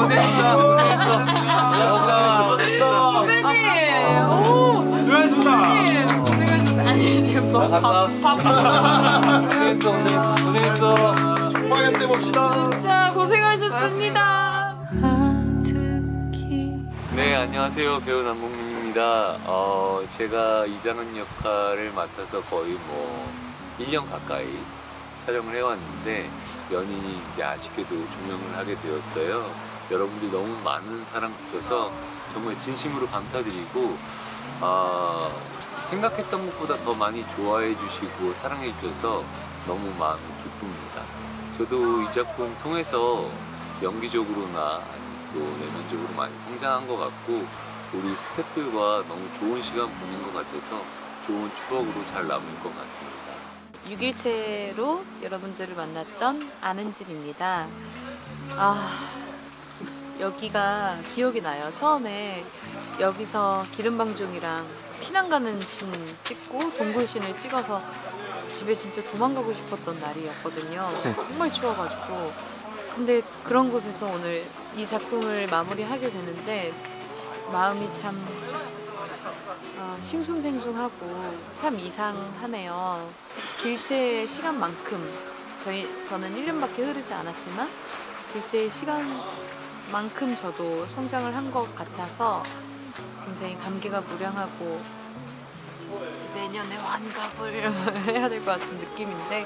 수고하셨습니다. 아니 지금 너무 고생했어. 축하해 봅시다. 진짜 고생하셨습니다. 네, 안녕하세요. 배우 남봉민입니다. 제가 이장은 역할을 맡아서 거의 뭐 1년 가까이 촬영을 해왔는데 연인이 이제 아쉽게도 종영을 하게 되었어요. 여러분들이 너무 많은 사랑 주셔서 정말 진심으로 감사드리고 생각했던 것보다 더 많이 좋아해 주시고 사랑해 주셔서 너무 마음이 기쁩니다. 저도 이 작품 통해서 연기적으로나 또 내면적으로 많이 성장한 것 같고 우리 스태프들과 너무 좋은 시간 보낸 것 같아서 좋은 추억으로 잘 남을 것 같습니다. 6일째로 여러분들을 만났던 안은진입니다. 여기가 기억이 나요. 처음에 여기서 기름방종이랑 피난 가는 씬 찍고 동굴씬을 찍어서 집에 진짜 도망가고 싶었던 날이었거든요. 정말 추워가지고. 근데 그런 곳에서 오늘 이 작품을 마무리하게 되는데 마음이 참 싱숭생숭하고 참 이상하네요. 길체의 시간만큼 저는 1년밖에 흐르지 않았지만 길체의 시간만큼 저도 성장을 한 것 같아서 굉장히 감개가 무량하고 내년에 완갑을 해야 될 것 같은 느낌인데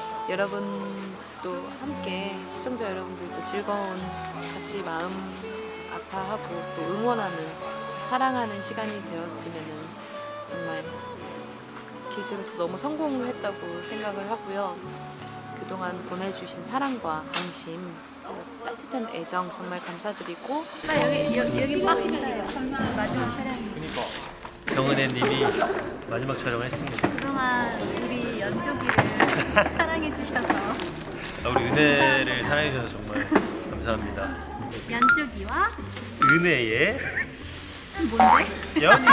여러분도 함께 시청자 여러분들도 즐거운 같이 마음 아파하고 또 응원하는 사랑하는 시간이 되었으면 정말 길즈로서 너무 성공을 했다고 생각을 하고요. 그동안 보내주신 사랑과 관심 따뜻한 애정 정말 감사드리고 여기 빡이네요. 마지막 촬영이. 경은혜 님이 마지막 촬영을 했습니다. 그동안 우리 연조기를 사랑해 주셔서 우리 은혜를 사랑해 주셔서 정말 감사합니다. 연조기와 은혜의 뭔데? 연인.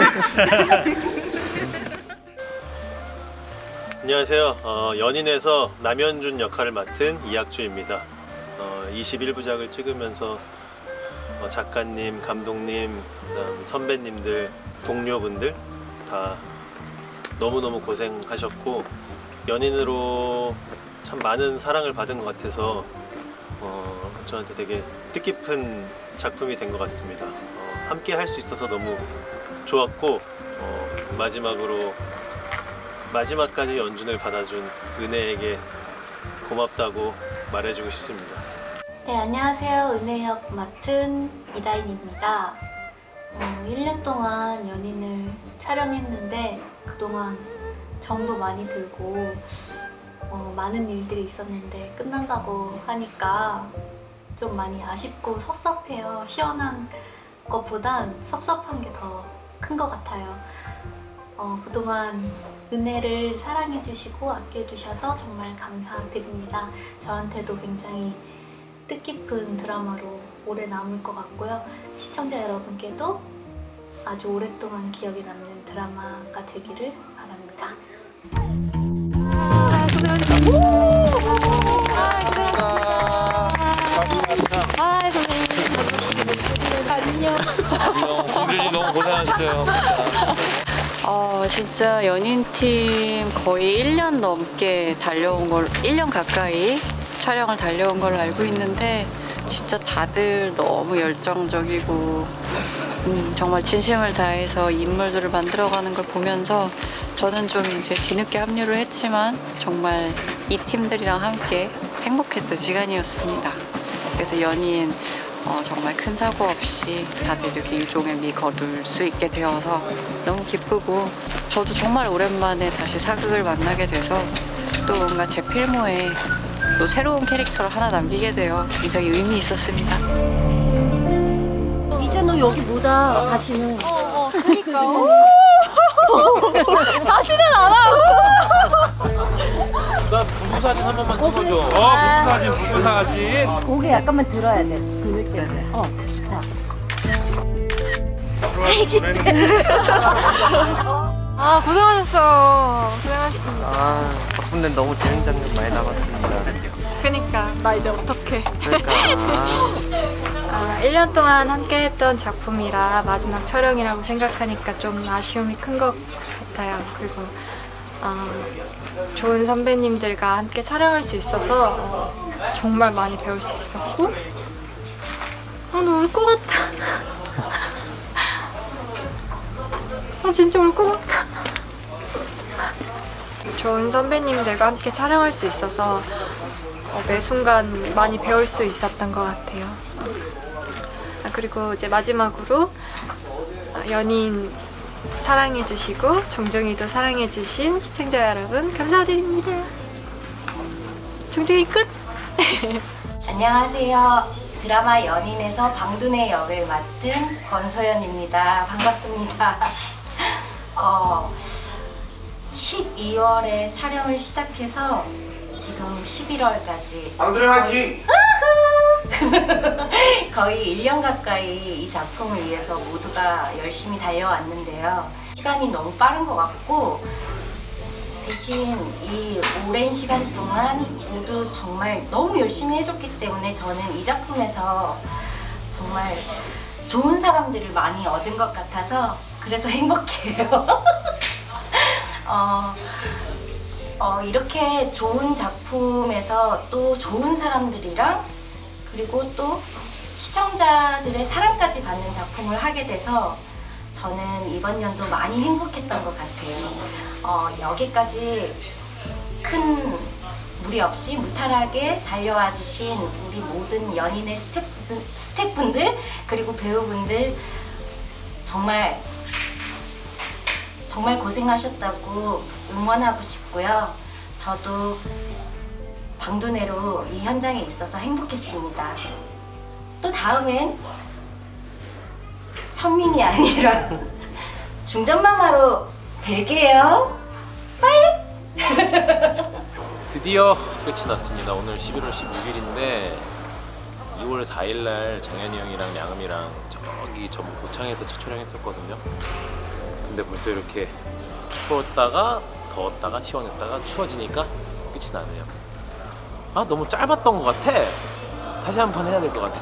안녕하세요. 연인에서 남현준 역할을 맡은 이학주입니다. 21부작을 찍으면서 작가님, 감독님, 그다음 선배님들, 동료분들 다 너무너무 고생하셨고 연인으로 참 많은 사랑을 받은 것 같아서 저한테 되게 뜻깊은 작품이 된 것 같습니다. 함께 할 수 있어서 너무 좋았고 마지막으로 마지막까지 연준을 받아준 은혜에게 고맙다고 말해주고 싶습니다. 네, 안녕하세요. 은혜 역 맡은 이다인입니다. 1년 동안 연인을 촬영했는데 그동안 정도 많이 들고 많은 일들이 있었는데 끝난다고 하니까 좀 많이 아쉽고 섭섭해요. 시원한 것보단 섭섭한 게 더 큰 것 같아요. 그동안 은혜를 사랑해주시고 아껴주셔서 정말 감사드립니다. 저한테도 굉장히 뜻깊은 드라마로 오래 남을 것 같고요. 시청자 여러분께도 아주 오랫동안 기억에 남는 드라마가 되기를 바랍니다. 안녕. 공준이 너무 고생하셨어요. 진짜 연인팀 거의 1년 넘게 달려온 걸 1년 가까이 촬영을 달려온 걸로 알고 있는데 진짜 다들 너무 열정적이고 정말 진심을 다해서 인물들을 만들어가는 걸 보면서 저는 좀 이제 뒤늦게 합류를 했지만 정말 이 팀들이랑 함께 행복했던 시간이었습니다. 그래서 연인 정말 큰 사고 없이 다들 이렇게 유종의 미 거둘 수 있게 되어서 너무 기쁘고 저도 정말 오랜만에 다시 사극을 만나게 돼서 또 뭔가 제 필모에 또 새로운 캐릭터를 하나 남기게 되어 굉장히 의미 있었습니다. 이제 너 여기 뭐다 다시는. 그니까. 다시는 안 하고. 나 부부사진 한 번만 찍어줘. 부부사진. 고개 약간만 들어야 돼. 그늘 때문에. 좋다. 고생하셨어. 고생하셨습니다. 덕분에 너무 재밌는 장면 많이 남았습니다. 그니까 나 이제 어떡해. 그러니까 1년 동안 함께 했던 작품이라 마지막 촬영이라고 생각하니까 좀 아쉬움이 큰 것 같아요. 그리고 좋은 선배님들과 함께 촬영할 수 있어서 정말 많이 배울 수 있었고 나 울 것 같아. 진짜 울 것 같아. 좋은 선배님들과 함께 촬영할 수 있어서 매 순간 많이 배울 수 있었던 것 같아요. 그리고 이제 마지막으로 연인 사랑해주시고 종종이도 사랑해주신 시청자 여러분 감사드립니다. 종종이 끝! 안녕하세요. 드라마 연인에서 방둔의 역을 맡은 권소연입니다. 반갑습니다. 12월에 촬영을 시작해서 지금 11월까지 방드레 화이팅! 거의 1년 가까이 이 작품을 위해서 모두가 열심히 달려왔는데요. 시간이 너무 빠른 것 같고 대신 이 오랜 시간 동안 모두 정말 너무 열심히 해줬기 때문에 저는 이 작품에서 정말 좋은 사람들을 많이 얻은 것 같아서 그래서 행복해요. 이렇게 좋은 작품에서 또 좋은 사람들이랑 그리고 또 시청자들의 사랑까지 받는 작품을 하게 돼서 저는 이번 연도 많이 행복했던 것 같아요. 여기까지 큰 무리 없이 무탈하게 달려와 주신 우리 모든 연인의 스태프분들 그리고 배우분들 정말 고생하셨다고 응원하고 싶고요. 저도 방둔회로 이 현장에 있어서 행복했습니다. 또 다음엔 천민이 아니라 중전마마로 뵐게요. 빠이! 드디어 끝이 났습니다. 오늘 11월 16일인데 2월 4일날 장현이 형이랑 양음이랑 저기 전북 고창에서 첫 촬영했었거든요. 근데 벌써 이렇게 추웠다가 더웠다가 시원했다가 추워지니까 끝이 나네요. 너무 짧았던 것 같아. 다시 한 판 해야 될 것 같아.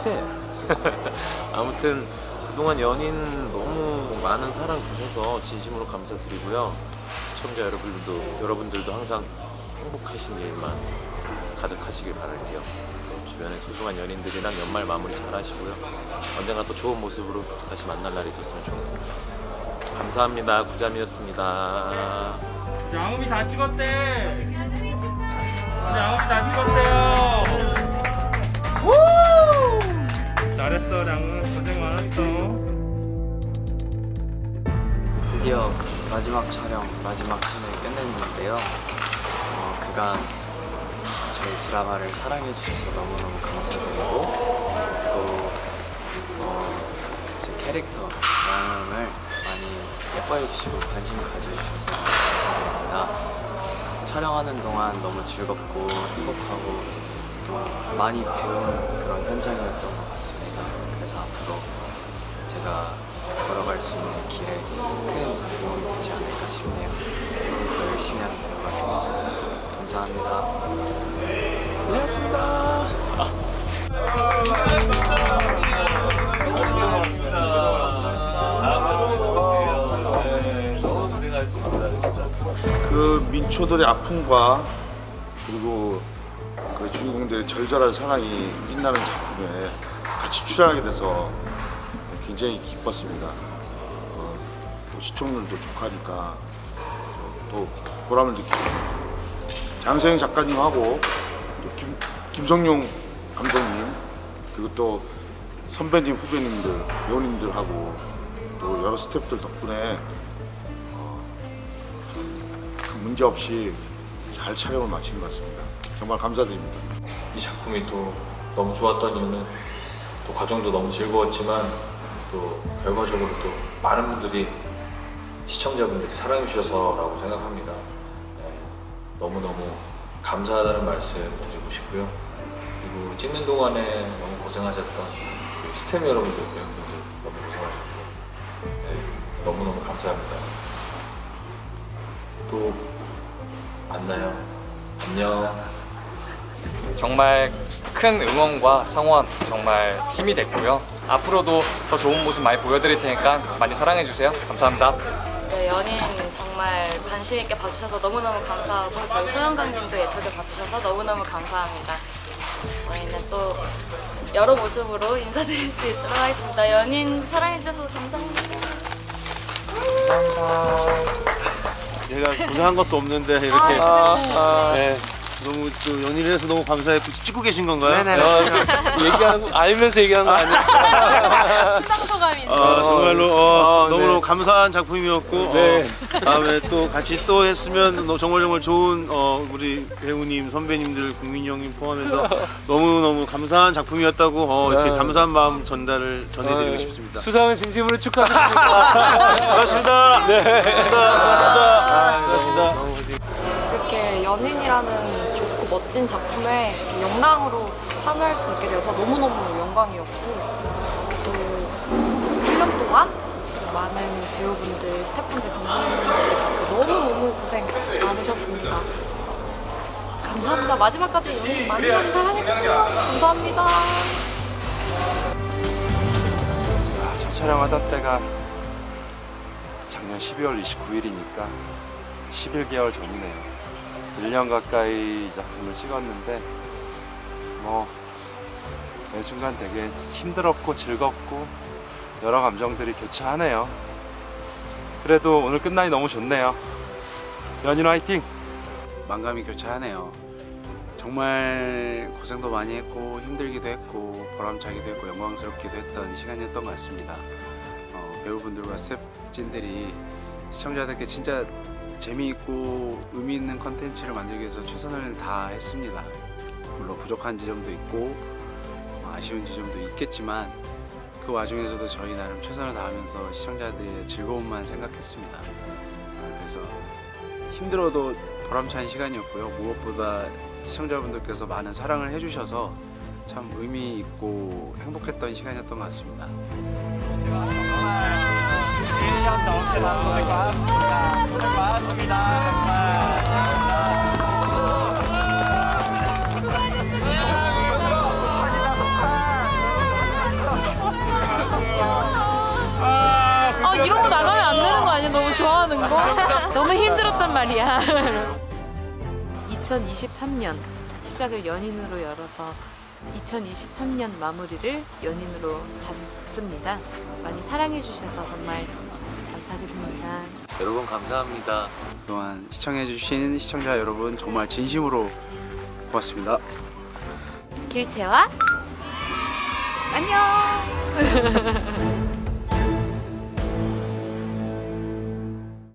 아무튼 그동안 연인 너무 많은 사랑 주셔서 진심으로 감사드리고요. 시청자 여러분들도 항상 행복하신 일만 가득하시길 바랄게요. 주변에 소중한 연인들이랑 연말 마무리 잘 하시고요. 언젠가 또 좋은 모습으로 다시 만날 날이 있었으면 좋겠습니다. 감사합니다. 구잠이었습니다. 양음이 다 찍었대. 양음이 다 찍었대요. 우! 잘했어, 양음. 고생 많았어. 드디어 마지막 촬영, 마지막 씬을 끝냈는데요. 그간 저희 드라마를 사랑해주셔서 너무너무 감사드리고 또 제 캐릭터 양음을 많이 예뻐해주시고 관심 가져주셔서 감사드립니다. 촬영하는 동안 너무 즐겁고 행복하고 또 많이 배운 그런 현장이었던 것 같습니다. 그래서 앞으로 제가 걸어갈 수 있는 길에 큰 도움이 되지 않을까 싶네요. 앞으로 더 열심히 하는 노력하겠습니다. 감사합니다. 고생하셨습니다. 그 민초들의 아픔과 그리고 그 주인공들의 절절한 사랑이 빛나는 작품에 같이 출연하게 돼서 굉장히 기뻤습니다. 또 시청률도 좋아하니까 또 보람을 느끼고 장세영 작가님하고 김성용 감독님 그리고 또 선배님, 후배님들, 배우님들하고 또 여러 스태프들 덕분에 큰 문제 없이 잘 촬영을 마친 것 같습니다. 정말 감사드립니다. 이 작품이 또 너무 좋았던 이유는 또 과정도 너무 즐거웠지만 또 결과적으로 또 많은 분들이 시청자분들이 사랑해 주셔서라고 생각합니다. 너무너무 감사하다는 말씀 드리고 싶고요. 그리고 찍는 동안에 너무 고생하셨던 스태프 여러분들, 배우분들 너무 고생하셨고 너무너무 감사합니다. 또 만나요. 안녕. 정말 큰 큰 응원과 성원 정말 힘이 됐고요. 앞으로도 더 좋은 모습 많이 보여드릴 테니까 많이 사랑해주세요. 감사합니다. 네, 연인 정말 관심 있게 봐주셔서 너무너무 감사하고 저희 소영강님도 예쁘게 봐주셔서 너무너무 감사합니다. 저희는 또 여러 모습으로 인사드릴 수 있도록 하겠습니다. 연인 사랑해주셔서 감사합니다. 제가 고생한 것도 없는데 이렇게 네, 너무 또 연인을 해서 너무 감사했고 찍고 계신 건가요? 얘기하는 거 알면서 얘기하는 거 아니에요? 수상소감인지. 정말로 너무너무 네. 감사한 작품이었고 네. 다음에 또 같이 또 했으면 정말 좋은 우리 배우님, 선배님들, 국민이 형님 포함해서 너무너무 감사한 작품이었다고 이렇게 감사한 마음 전해드리고 싶습니다. 수상을 진심으로 축하드립니다. 고맙습니다. 네. 고맙습니다. 이렇게 연인이라는 좋고 멋진 작품에 이렇게 영랑으로 참여할 수 있게 되어서 너무너무 영광이었고 또 1년 동안 많은 배우분들, 스태프분들, 감독님들께서 너무너무 고생 많으셨습니다. 감사합니다. 마지막까지 연인 많이 사랑해주세요. 감사합니다. 첫 촬영하던 때가 작년 12월 29일이니까 11개월 전이네요. 1년 가까이 이 작품을 찍었는데 매 순간 되게 힘들었고 즐겁고 여러 감정들이 교차하네요. 그래도 오늘 끝나니 너무 좋네요. 연인 화이팅! 만감이 교차하네요. 정말 고생도 많이 했고 힘들기도 했고 보람차기도 했고 영광스럽기도 했던 시간이었던 것 같습니다. 배우분들과 스태프진들이 시청자들께 진짜 재미있고 의미 있는 컨텐츠를 만들기 위해서 최선을 다했습니다. 물론 부족한 지점도 있고 아쉬운 지점도 있겠지만 그 와중에서도 저희 나름 최선을 다하면서 시청자들의 즐거움만 생각했습니다. 그래서 힘들어도 보람찬 시간이었고요. 무엇보다 시청자분들께서 많은 사랑을 해주셔서 참 의미 있고 행복했던 시간이었던 것 같습니다. 1년 넘게 고생 많았습니다. 고생 많았습니다. 이런 거 나가면 안 되는 거 아니야? 너무 좋아하는 거? 너무 힘들었단 말이야. 2023년 시작을 연인으로 열어서 2023년 마무리를 연인으로 갖습니다. 많이 사랑해 주셔서 정말 감사드립니다. 여러분 감사합니다. 그동안 시청해주신 시청자 여러분 정말 진심으로 고맙습니다. 길채와 안녕.